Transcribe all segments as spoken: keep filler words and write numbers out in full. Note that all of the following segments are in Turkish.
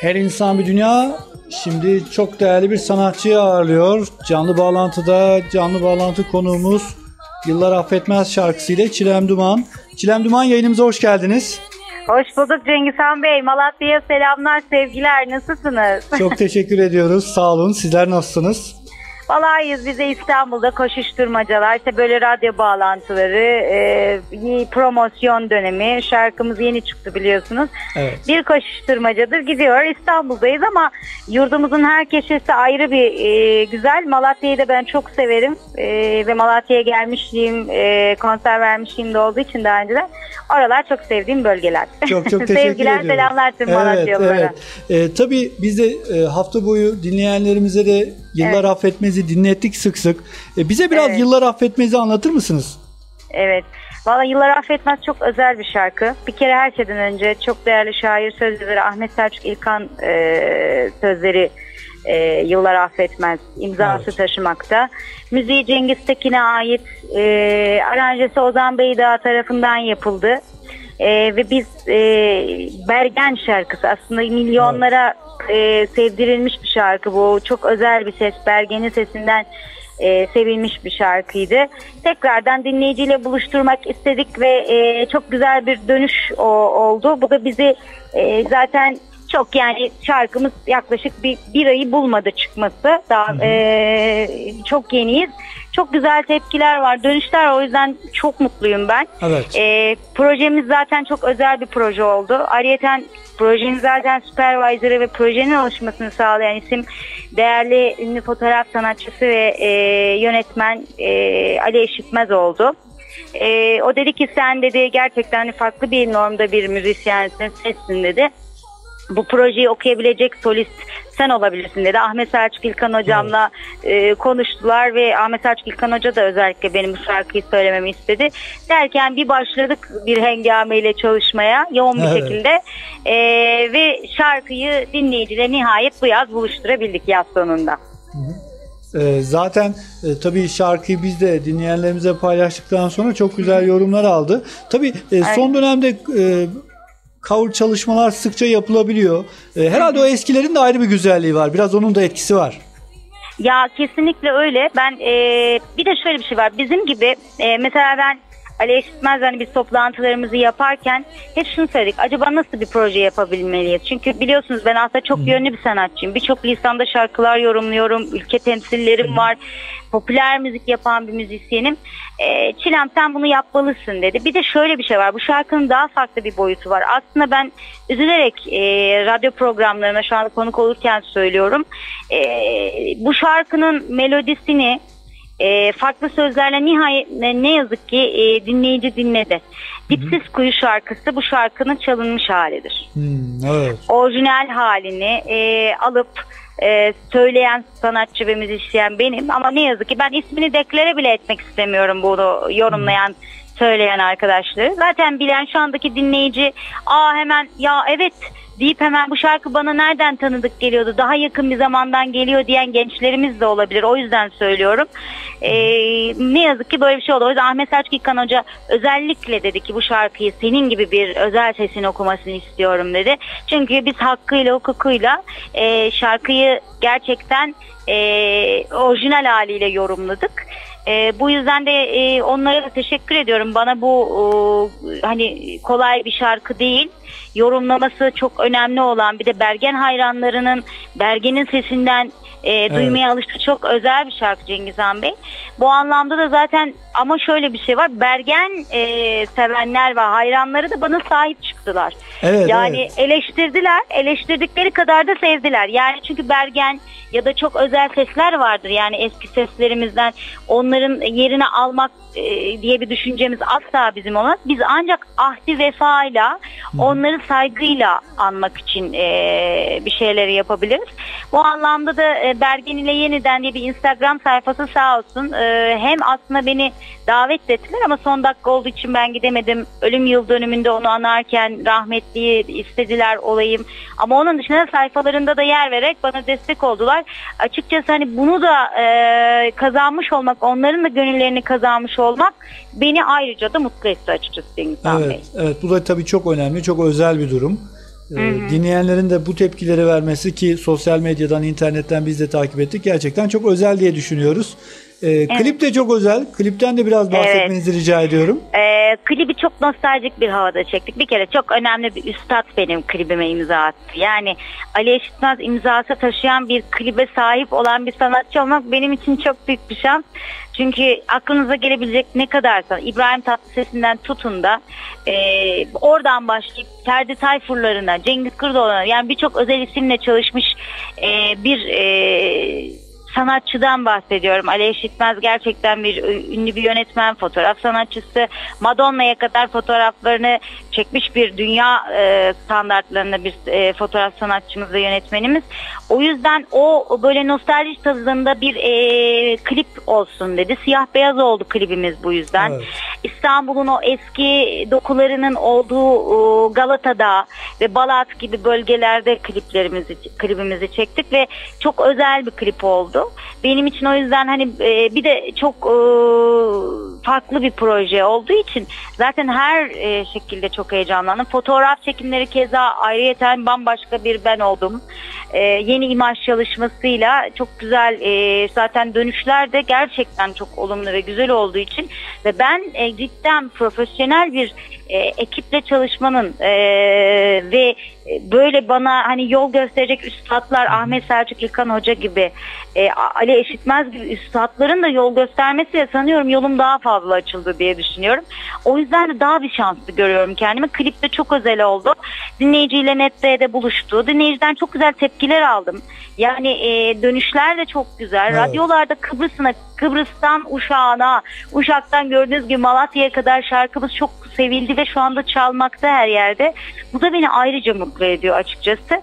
Her insan bir dünya. Şimdi çok değerli bir sanatçıyı ağırlıyor. Canlı bağlantıda, canlı bağlantı konuğumuz Yıllar Affetmez şarkısıyla Çilem Duman. Çilem Duman, yayınımıza hoş geldiniz. Hoş bulduk Cengizhan Bey. Malatya'ya selamlar, sevgiler. Nasılsınız? Çok teşekkür ediyoruz. Sağ olun. Sizler nasılsınız? Vallahi bize İstanbul'da koşuşturmacalar, işte böyle radyo bağlantıları, e, promosyon dönemi, şarkımız yeni çıktı biliyorsunuz. Evet. Bir koşuşturmacadır gidiyor. İstanbul'dayız ama yurdumuzun her köşesi ayrı bir e, güzel. Malatya'yı da ben çok severim e, ve Malatya'ya gelmişliğim, e, konser vermişliğim de olduğu için daha önceden. Oralar çok sevdiğim bölgeler. Çok çok teşekkür Sevgiler, ediyorum. selamlar tüm evet, Malatyalılara. Evet. E, tabii biz de e, hafta boyu dinleyenlerimize de Yıllar evet. Affetmez'i dinlettik sık sık. E, bize biraz evet. Yıllar Affetmez'i anlatır mısınız? Evet. Valla Yıllar Affetmez çok özel bir şarkı. Bir kere her şeyden önce çok değerli şair sözleri Ahmet Selçuk İlkan e, sözleri e, Yıllar Affetmez imzası evet. taşımakta. Müziği Cengiz Tekin'e ait, e, aranjesi Ozan Beydağ tarafından yapıldı. E, ve biz e, Bergen şarkısı aslında milyonlara evet. e, sevdirilmiş bir şarkı bu. Çok özel bir ses. Bergen'in sesinden e, sevilmiş bir şarkıydı. Tekrardan dinleyiciyle buluşturmak istedik ve e, çok güzel bir dönüş o, oldu. Bu da bizi e, zaten çok, yani şarkımız yaklaşık bir, bir ayı bulmadı çıkması. Daha e, çok yeniyiz. Çok güzel tepkiler var, dönüşler var. O yüzden çok mutluyum ben. Evet. E, projemiz zaten çok özel bir proje oldu. Ayrıyeten projenin zaten supervisor'ı ve projenin oluşmasını sağlayan isim değerli ünlü fotoğraf sanatçısı ve e, yönetmen e, Ali Eşitmez oldu. E, o dedi ki sen dedi gerçekten farklı bir normda bir müzisyensin, sessin dedi. Bu projeyi okuyabilecek solist sen olabilirsin dedi. Ahmet Selçuk İlkan hocamla evet. e, konuştular ve Ahmet Selçuk İlkan hoca da özellikle benim bu şarkıyı söylememi istedi. Derken bir başladık bir hengameyle çalışmaya yoğun bir evet. şekilde e, ve şarkıyı dinleyiciyle nihayet bu yaz buluşturabildik yaz sonunda. Hı hı. E, zaten e, tabii şarkıyı biz de dinleyenlerimize paylaştıktan sonra çok güzel yorumlar aldı. Tabii e, evet. son dönemde e, cover çalışmalar sıkça yapılabiliyor. E, herhalde o eskilerin de ayrı bir güzelliği var. Biraz onun da etkisi var. Ya kesinlikle öyle. Ben e, bir de şöyle bir şey var. Bizim gibi e, mesela ben Ali Eşitmez'le hani biz toplantılarımızı yaparken hep şunu söyledik. Acaba nasıl bir proje yapabilmeliyiz? Çünkü biliyorsunuz ben aslında çok hmm. yönlü bir sanatçıyım. Birçok lisanda şarkılar yorumluyorum. Ülke temsillerim hmm. var. Popüler müzik yapan bir müzisyenim. E, Çilem sen bunu yapmalısın dedi. Bir de şöyle bir şey var. Bu şarkının daha farklı bir boyutu var. Aslında ben üzülerek e, radyo programlarına şu anda konuk olurken söylüyorum. E, bu şarkının melodisini E, farklı sözlerle nihayet ne yazık ki e, dinleyici dinledi. Dipsiz Kuyu şarkısı bu şarkının çalınmış halidir. Hmm, evet. Orijinal halini e, alıp e, söyleyen sanatçı ve müzisyen benim ama ne yazık ki ben ismini deklare bile etmek istemiyorum bunu yorumlayan hmm. söyleyen arkadaşları. Zaten bilen şu andaki dinleyici aa hemen ya evet deyip hemen bu şarkı bana nereden tanıdık geliyordu, daha yakın bir zamandan geliyor diyen gençlerimiz de olabilir. O yüzden söylüyorum. Ee, ne yazık ki böyle bir şey oldu. O yüzden Ahmet Selçuk İlkan Hoca özellikle dedi ki bu şarkıyı senin gibi bir özel sesin okumasını istiyorum dedi. Çünkü biz hakkıyla hukukuyla e, şarkıyı gerçekten e, orijinal haliyle yorumladık. E, bu yüzden de e, onlara da teşekkür ediyorum. Bana bu e, hani kolay bir şarkı değil. Yorumlaması çok önemli olan, bir de Bergen hayranlarının Bergen'in sesinden e, evet. duymaya alıştığı çok özel bir şarkı Cengizhan Bey. Bu anlamda da zaten ama şöyle bir şey var. Bergen e, sevenler ve hayranları da bana sahip çıktılar. Evet, yani evet. eleştirdiler. Eleştirdikleri kadar da sevdiler. Yani çünkü Bergen ya da çok özel sesler vardır. Yani eski seslerimizden onların yerini almak e, diye bir düşüncemiz asla bizim olmaz. Biz ancak ahdi vefayla, onları saygıyla anmak için e, bir şeyleri yapabiliriz. Bu anlamda da e, Bergen ile yeniden diye bir Instagram sayfası sağ olsun. E, hem aslında beni davet ettiler ama son dakika olduğu için ben gidemedim. Ölüm yıl dönümünde onu anarken rahmetliyi istediler olayım. Ama onun dışında sayfalarında da yer vererek bana destek oldular. Açıkçası hani bunu da e, kazanmış olmak, onların da gönüllerini kazanmış olmak beni ayrıca da mutlu etti açıkçası Cengizhan evet, Bey. Evet, bu da tabii çok önemli, çok özel bir durum. Hı hı. Dinleyenlerin de bu tepkileri vermesi, ki sosyal medyadan, internetten biz de takip ettik, gerçekten çok özel diye düşünüyoruz. Ee, evet. Klip de çok özel. Klipten de biraz bahsetmenizi evet. rica ediyorum. Ee, klibi çok nostaljik bir havada çektik. Bir kere çok önemli bir üstad benim klibime imza attı. Yani Ali Eşitmez imzası taşıyan bir klibe sahip olan bir sanatçı olmak benim için çok büyük bir şans. Çünkü aklınıza gelebilecek ne kadarsa İbrahim Tatlıses'inden tutun da e, oradan başlayıp Ferdi Tayfurlarına, Cengiz Kurdoğlu'na, yani birçok özel isimle çalışmış e, bir e, sanatçıdan bahsediyorum. Ali Eşitmez gerçekten bir ünlü bir yönetmen, fotoğraf sanatçısı. Madonna'ya kadar fotoğraflarını çekmiş bir dünya e, standartlarında bir e, fotoğraf sanatçımız ve yönetmenimiz. O yüzden o böyle nostalji tadında bir e, klip olsun dedi. Siyah beyaz oldu klibimiz bu yüzden. Evet. İstanbul'un o eski dokularının olduğu Galata'da ve Balat gibi bölgelerde kliplerimizi klibimizi çektik ve çok özel bir klip oldu. Benim için o yüzden hani e, bir de çok e, farklı bir proje olduğu için zaten her e, şekilde çok heyecanlandım. Fotoğraf çekimleri keza ayrıyeten bambaşka bir ben oldum. E, yeni imaj çalışmasıyla çok güzel, e, zaten dönüşler de gerçekten çok olumlu ve güzel olduğu için ve ben e, cidden profesyonel bir e, ekiple çalışmanın e, ve böyle bana hani yol gösterecek üstadlar, Ahmet Selçuk İlkan Hoca gibi, e, Ali Eşitmez gibi üstadların da yol göstermesiyle sanıyorum yolum daha fazla açıldı diye düşünüyorum. O yüzden de daha bir şanslı görüyorum kendimi. Klip de çok özel oldu. Dinleyiciyle Net'te buluştu. Dinleyiciden çok güzel tepkiler aldım. Yani e, dönüşler de çok güzel. Evet. Radyolarda Kıbrıs'ına, Kıbrıs'tan Uşak'a, Uşak'tan gördüğünüz gibi Malatya'ya kadar şarkımız çok sevildi ve şu anda çalmakta her yerde. Bu da beni ayrıca mutlu ediyor açıkçası.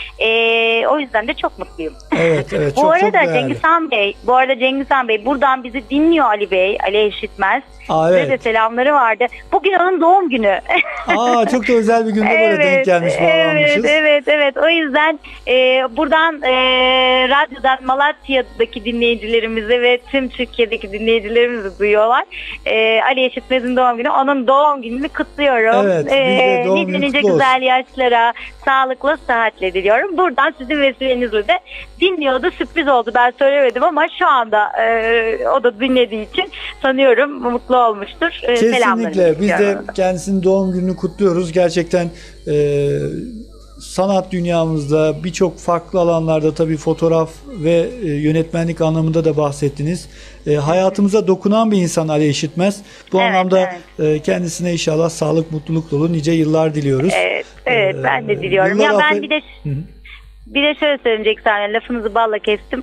Ee, o yüzden de çok mutluyum. Evet, evet, bu çok, arada çok Cengiz Han Bey, bu arada Cengiz Han Bey buradan bizi dinliyor, Ali Bey, Ali Eşitmez. Aa, evet. Size de selamları vardı. Bugün onun doğum günü. Aa, çok da özel bir günde böyle evet, denk gelmiş, bağlanmışız. Evet, evet, evet. O yüzden e, buradan e, radyodan Malatya'daki dinleyicilerimize ve tüm Türkiye'deki dinleyicilerimizi duyuyorlar. E, Ali Eşitmez'in doğum günü. Onun doğum gününü kutluyorum. Evet, biz de doğum günü nice kutlu güzel olsun. yaşlara, sağlıkla, sıhhatle diliyorum. Buradan sizin vesilenizle de dinliyordu. Sürpriz oldu. Ben söylemedim ama şu anda e, o da dinlediği için sanıyorum mutlu olmuştur. E, Kesinlikle. Biz de kendisinin doğum gününü kutluyoruz. Gerçekten e, sanat dünyamızda birçok farklı alanlarda, tabii fotoğraf ve e, yönetmenlik anlamında da bahsettiniz. E, hayatımıza dokunan bir insan Ali Eşitmez. Bu evet, anlamda evet. E, kendisine inşallah sağlık, mutluluk dolu nice yıllar diliyoruz. Evet, evet, ben de diliyorum. Ya ben bir de Hı-hı. Bir de şöyle söyleyecek sana, lafınızı balla kestim.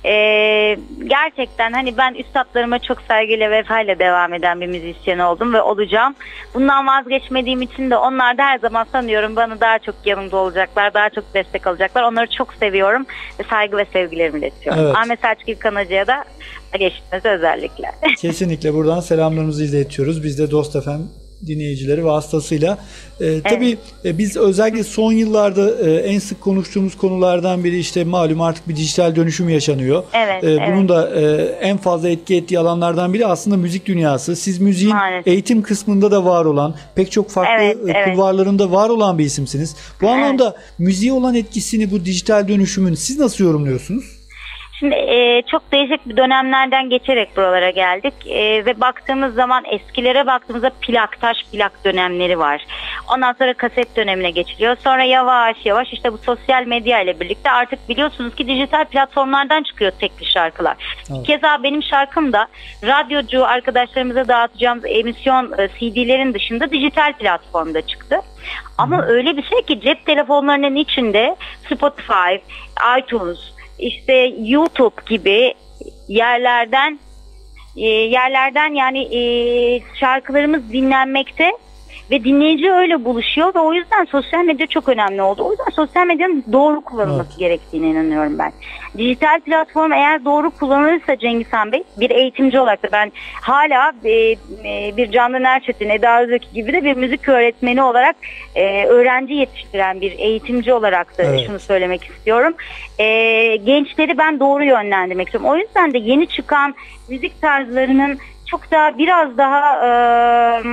Ee, gerçekten hani ben üstadlarıma çok saygıyla, vefayla devam eden bir müzisyen oldum ve olacağım. Bundan vazgeçmediğim için de onlar da her zaman sanıyorum bana daha çok yanımda olacaklar, daha çok destek alacaklar. Onları çok seviyorum ve saygı ve sevgilerimi iletiyorum. Evet. Ahmet Selçuk İlkan Hoca'ya da, Ali Eşitmez'e özellikle. Kesinlikle buradan selamlarımızı iletiyoruz. Biz de Dost F M dinleyicileri vasıtasıyla. Ee, evet. Tabii e, biz özellikle son yıllarda e, en sık konuştuğumuz konulardan biri, işte malum artık bir dijital dönüşüm yaşanıyor. Evet, e, bunun evet. da e, en fazla etki ettiği alanlardan biri aslında müzik dünyası. Siz müziğin Maalesef. eğitim kısmında da var olan, pek çok farklı evet, e, evet. kulvarlarında var olan bir isimsiniz. Bu evet. anlamda müziğe olan etkisini, bu dijital dönüşümün siz nasıl yorumluyorsunuz? Şimdi e, çok değişik bir dönemlerden geçerek buralara geldik e, ve baktığımız zaman eskilere baktığımızda plak, taş plak dönemleri var. Ondan sonra kaset dönemine geçiliyor. Sonra yavaş yavaş işte bu sosyal medya ile birlikte artık biliyorsunuz ki dijital platformlardan çıkıyor tekli şarkılar. Evet. Keza benim şarkım da radyocu arkadaşlarımıza dağıtacağımız emisyon e, C D'lerin dışında dijital platformda çıktı. Ama Hı. öyle bir şey ki cep telefonlarının içinde Spotify, iTunes, İşte YouTube gibi yerlerden e, yerlerden yani e, şarkılarımız dinlenmekte ve dinleyici öyle buluşuyor ve o yüzden sosyal medya çok önemli oldu. O yüzden sosyal medyanın doğru kullanılması evet. gerektiğine inanıyorum ben. Dijital platform eğer doğru kullanılırsa Cengiz Han Bey, bir eğitimci olarak da ben hala e, e, bir Candan Erçetin, Eda Özöki gibi de bir müzik öğretmeni olarak e, öğrenci yetiştiren bir eğitimci olarak da evet. şunu söylemek istiyorum. E, gençleri ben doğru yönlendirmek istiyorum. O yüzden de yeni çıkan müzik tarzlarının çok daha biraz daha e,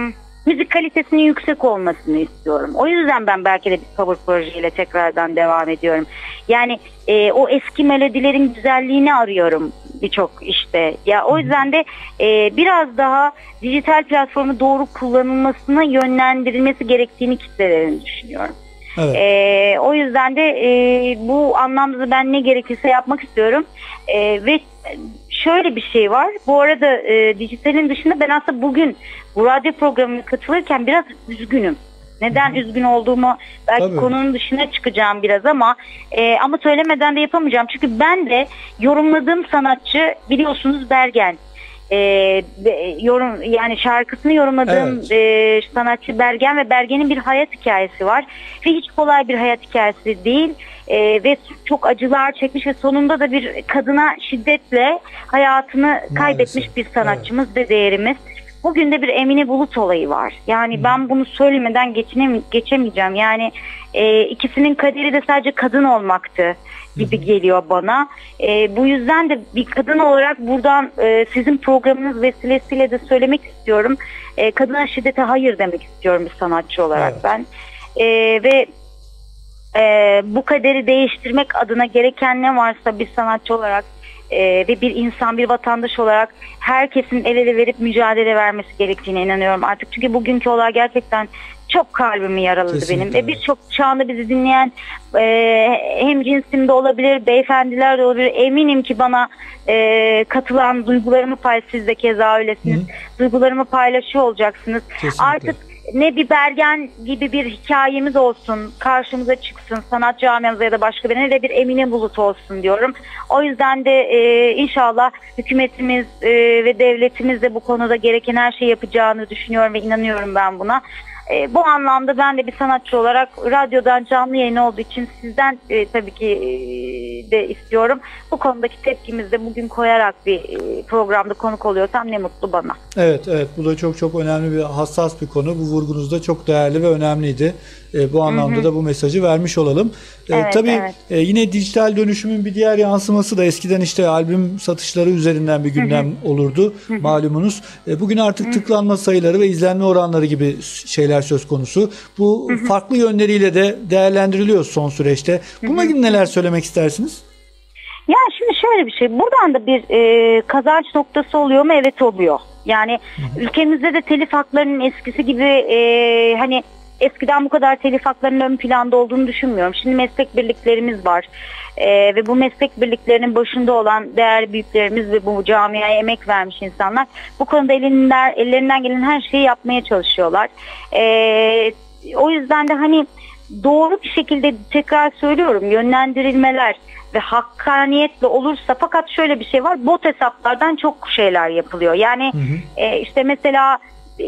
müzik kalitesinin yüksek olmasını istiyorum. O yüzden ben belki de bir cover projeyle tekrardan devam ediyorum. Yani e, o eski melodilerin güzelliğini arıyorum birçok işte. Ya o yüzden de e, biraz daha dijital platformu doğru kullanılmasına yönlendirilmesi gerektiğini kitlelerini düşünüyorum. Evet. E, o yüzden de e, bu anlamda ben ne gerekirse yapmak istiyorum. E, ve şöyle bir şey var. Bu arada e, dijitalin dışında ben aslında bugün bu radyo programına katılırken biraz üzgünüm. Neden üzgün olduğumu belki Tabii. konunun dışına çıkacağım biraz ama e, ama söylemeden de yapamayacağım. Çünkü ben de yorumladığım sanatçı biliyorsunuz Bergen. E, yorum yani şarkısını yorumladığım Evet. e, sanatçı Bergen ve Bergen'in bir hayat hikayesi var ve hiç kolay bir hayat hikayesi değil. Ee, ve çok acılar çekmiş ve sonunda da bir kadına şiddetle hayatını Maalesef. kaybetmiş bir sanatçımız evet. ve değerimiz. Bugün de bir Emine Bulut olayı var. Yani hmm. ben bunu söylemeden geçinem geçemeyeceğim. Yani e, ikisinin kaderi de sadece kadın olmaktı gibi hmm. geliyor bana. E, bu yüzden de bir kadın olarak buradan e, sizin programınız vesilesiyle de söylemek istiyorum. E, kadına şiddete hayır demek istiyorum bir sanatçı olarak evet. ben. E, ve Ee, bu kaderi değiştirmek adına gereken ne varsa bir sanatçı olarak e, ve bir insan, bir vatandaş olarak herkesin el ele verip mücadele vermesi gerektiğine inanıyorum artık. Çünkü bugünkü olay gerçekten çok kalbimi yaraladı Kesinlikle. benim. Ve birçok şu anda bizi dinleyen e, hem cinsimde olabilir, beyefendiler de olabilir. Eminim ki bana e, katılan duygularımı paylaş, siz de keza öylesiniz. Hı. Duygularımı paylaşıyor olacaksınız. Kesinlikle. Artık ne bir Bergen gibi bir hikayemiz olsun, karşımıza çıksın sanat camiamıza ya da başka birine, de bir Emine Bulut olsun diyorum. O yüzden de e, inşallah hükümetimiz e, ve devletimiz de bu konuda gereken her şeyi yapacağını düşünüyorum ve inanıyorum ben buna. E, bu anlamda ben de bir sanatçı olarak radyodan canlı yayın olduğu için sizden e, tabii ki e, de istiyorum. Bu konudaki tepkimizi de bugün koyarak bir e, programda konuk oluyorsam ne mutlu bana. Evet, evet. Bu da çok çok önemli bir, hassas bir konu. Bu vurgunuz da çok değerli ve önemliydi. E, bu anlamda hı hı. da bu mesajı vermiş olalım. E, evet, tabii evet. E, yine dijital dönüşümün bir diğer yansıması da eskiden işte albüm satışları üzerinden bir gündem hı hı. olurdu. Hı hı. Malumunuz. E, bugün artık hı hı. tıklanma sayıları ve izlenme oranları gibi şeyler söz konusu. Bu hı hı. farklı yönleriyle de değerlendiriliyor son süreçte. Bununla ilgili neler söylemek istersiniz? Ya şimdi şöyle bir şey. Buradan da bir e, kazanç noktası oluyor mu? Evet oluyor. Yani hı hı. ülkemizde de telif haklarının eskisi gibi e, hani eskiden bu kadar telif haklarının ön planda olduğunu düşünmüyorum. Şimdi meslek birliklerimiz var. Ee, ve bu meslek birliklerinin başında olan değerli büyüklerimiz ve bu camiaya emek vermiş insanlar bu konuda elinden, ellerinden gelen her şeyi yapmaya çalışıyorlar. Ee, o yüzden de hani doğru bir şekilde tekrar söylüyorum, yönlendirilmeler ve hakkaniyetle olursa, fakat şöyle bir şey var, bot hesaplardan çok şeyler yapılıyor. Yani hı hı. E, işte mesela e,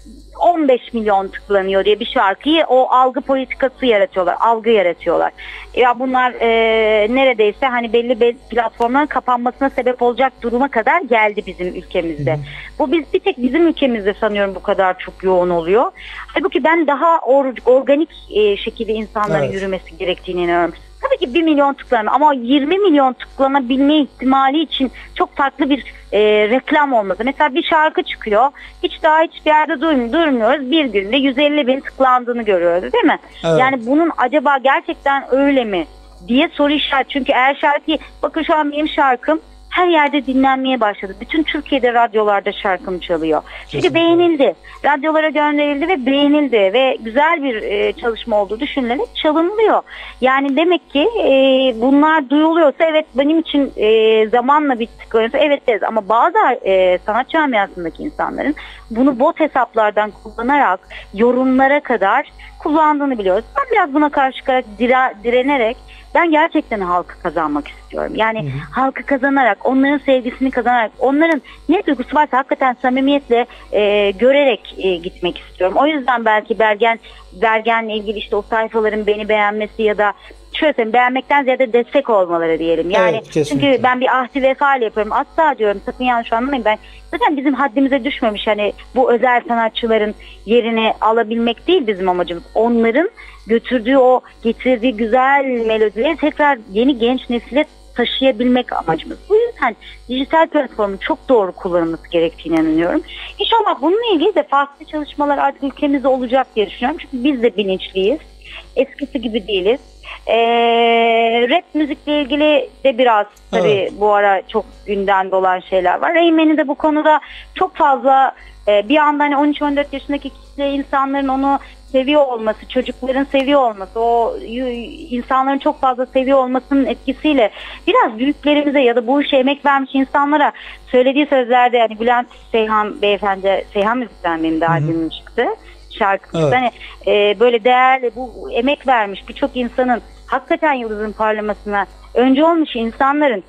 on beş milyon tıklanıyor diye bir şarkıyı o algı politikası yaratıyorlar, algı yaratıyorlar. Ya bunlar e, neredeyse hani belli belli platformların kapanmasına sebep olacak duruma kadar geldi bizim ülkemizde. Hı hı. Bu biz bir tek bizim ülkemizde sanıyorum bu kadar çok yoğun oluyor. Halbuki ben daha or, organik e, şekilde insanların evet. yürümesi gerektiğini inanıyorum. Tabii ki bir milyon tıklanma ama yirmi milyon tıklanabilme ihtimali için çok farklı bir e, reklam olmalı. Mesela bir şarkı çıkıyor. Hiç daha hiçbir yerde duymuyoruz. Bir günde yüz elli bin tıklandığını görüyoruz, değil mi? Evet. Yani bunun acaba gerçekten öyle mi diye soru işareti. Çünkü eğer şarkıyı, bakın şu an benim şarkım her yerde dinlenmeye başladı. Bütün Türkiye'de radyolarda şarkım çalıyor. Çünkü kesinlikle beğenildi. Radyolara gönderildi ve beğenildi ve güzel bir e, çalışma olduğu düşünülerek çalınılıyor. Yani demek ki e, bunlar duyuluyorsa evet, benim için e, zamanla bir tıklanıyorsa evet deriz. Ama bazı e, sanat camiasındaki insanların bunu bot hesaplardan kullanarak yorumlara kadar kullandığını biliyoruz. Ben biraz buna karşı dire, direnerek ben gerçekten halkı kazanmak istiyorum. Yani hı hı. halkı kazanarak, onların sevgisini kazanarak, onların ne duygusu varsa hakikaten samimiyetle e, görerek e, gitmek istiyorum. O yüzden belki Bergen, Bergen'le ilgili işte o sayfaların beni beğenmesi ya da şöyle söyleyeyim, beğenmekten ziyade destek olmaları diyelim. Yani evet, çünkü ben bir ahdi vefa ile yapıyorum. Asla diyorum, sakın yanlış anlamayın, ben zaten bizim haddimize düşmemiş hani bu özel sanatçıların yerini alabilmek değil bizim amacımız. Onların götürdüğü o getirdiği güzel melodileri tekrar yeni genç nesile taşıyabilmek amacımız. Bu yüzden dijital platformun çok doğru kullanılması gerektiğine inanıyorum. İnşallah bununla ilgili de farklı çalışmalar artık ülkemizde olacak diye düşünüyorum. Çünkü biz de bilinçliyiz. Eskisi gibi değiliz. Ee, rap müzikle ilgili de biraz tabii evet. bu ara çok gündemde olan şeyler var. Reymen'in de bu konuda çok fazla e, bir anda hani on üç on dört yaşındaki kitle insanların onu seviyor olması, çocukların seviyor olması, o insanların çok fazla seviyor olmasının etkisiyle biraz büyüklerimize ya da bu işe emek vermiş insanlara söylediği sözlerde, yani Bülent Seyhan beyefendi, Seyhan Müzik'ten benim de albümüm çıktı. Şarkı. Evet. Hani e, böyle değerli, bu emek vermiş birçok insanın hakikaten yıldızın parlamasına önce olmuş insanların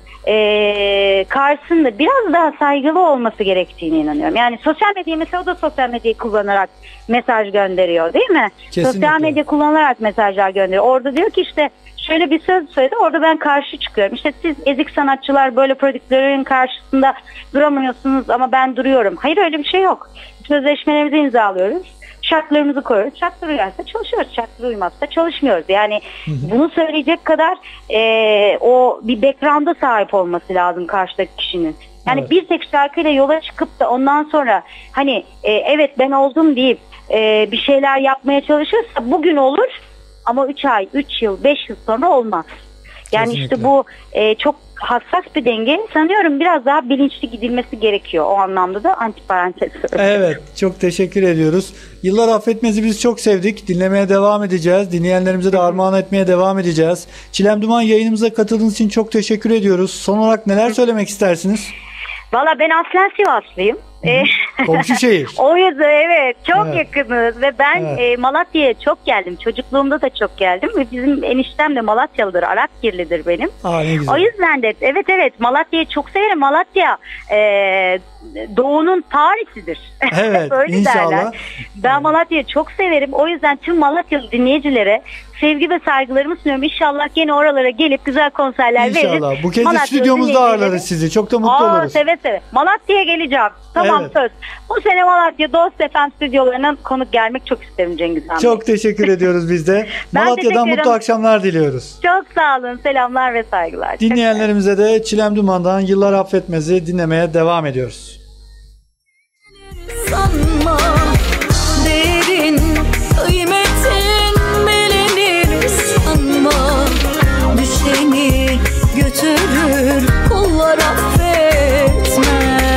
e, karşısında biraz daha saygılı olması gerektiğine inanıyorum. Yani sosyal medya, mesela o da sosyal medyayı kullanarak mesaj gönderiyor, değil mi? Kesinlikle. Sosyal medya kullanarak mesajlar gönderiyor. Orada diyor ki işte şöyle bir söz söyledi, orada ben karşı çıkıyorum. İşte siz ezik sanatçılar böyle prodüktörlerin karşısında duramıyorsunuz ama ben duruyorum. Hayır, öyle bir şey yok. Sözleşmelerimizi imzalıyoruz. Şartlarımızı koyuyoruz. Şartlar uyarsa çalışıyoruz. Şartlar uymazsa çalışmıyoruz. Yani hı hı. bunu söyleyecek kadar e, o bir background'a sahip olması lazım karşıdaki kişinin. Yani evet. bir tek şarkıyla yola çıkıp da ondan sonra hani e, evet ben oldum deyip e, bir şeyler yapmaya çalışırsa bugün olur ama üç ay, üç yıl, beş yıl sonra olmaz. Yani kesinlikle. işte bu e, çok hassas bir denge. Sanıyorum biraz daha bilinçli gidilmesi gerekiyor. O anlamda da antiparantez. Evet, çok teşekkür ediyoruz. Yıllar Affetmez'i biz çok sevdik. Dinlemeye devam edeceğiz. Dinleyenlerimize de armağan etmeye devam edeceğiz. Çilem Duman, yayınımıza katıldığınız için çok teşekkür ediyoruz. Son olarak neler söylemek istersiniz? Valla ben aslen Sivaslıyım. Komşu şehir. O yüzden evet çok evet. yakınız ve ben evet. e, Malatya'ya çok geldim. Çocukluğumda da çok geldim ve bizim eniştem de Malatyalıdır, Arakgirlidir benim. Aa, ne güzel. O yüzden de evet evet Malatya'yı çok severim. Malatya e, Doğu'nun Paris'idir. Evet inşallah. Derler. Ben Malatya'yı çok severim. O yüzden tüm Malatyalı dinleyicilere sevgi ve saygılarımı sunuyorum. İnşallah gene oralara gelip güzel konserler veririz. İnşallah. Bu kez de stüdyomuzda ağırlarız sizi. Çok da mutlu Aa, oluruz. Seve seve. Malatya'ya geleceğim. Tamam evet. söz. Bu sene Malatya Dost F M stüdyolarına konuk gelmek çok isterim Cengiz Han Bey. Çok teşekkür ediyoruz biz de. Malatya'dan mutlu akşamlar diliyoruz. Çok sağ olun. Selamlar ve saygılar. Dinleyenlerimize de Çilem Duman'dan Yıllar Affetmez'i dinlemeye devam ediyoruz. Sanma değerin, kıymetin bilinir sanma. Düşeni götürür kullar affetmez.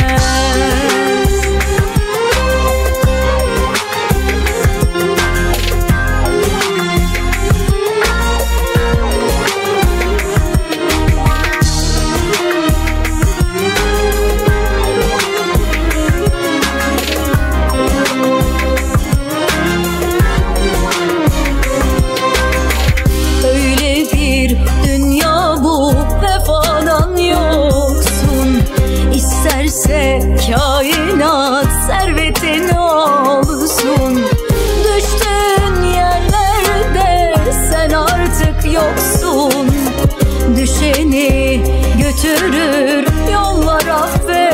Kainat servetin olsun. Düştüğün yerlerde sen artık yoksun. Düşeni götürür yollar affet.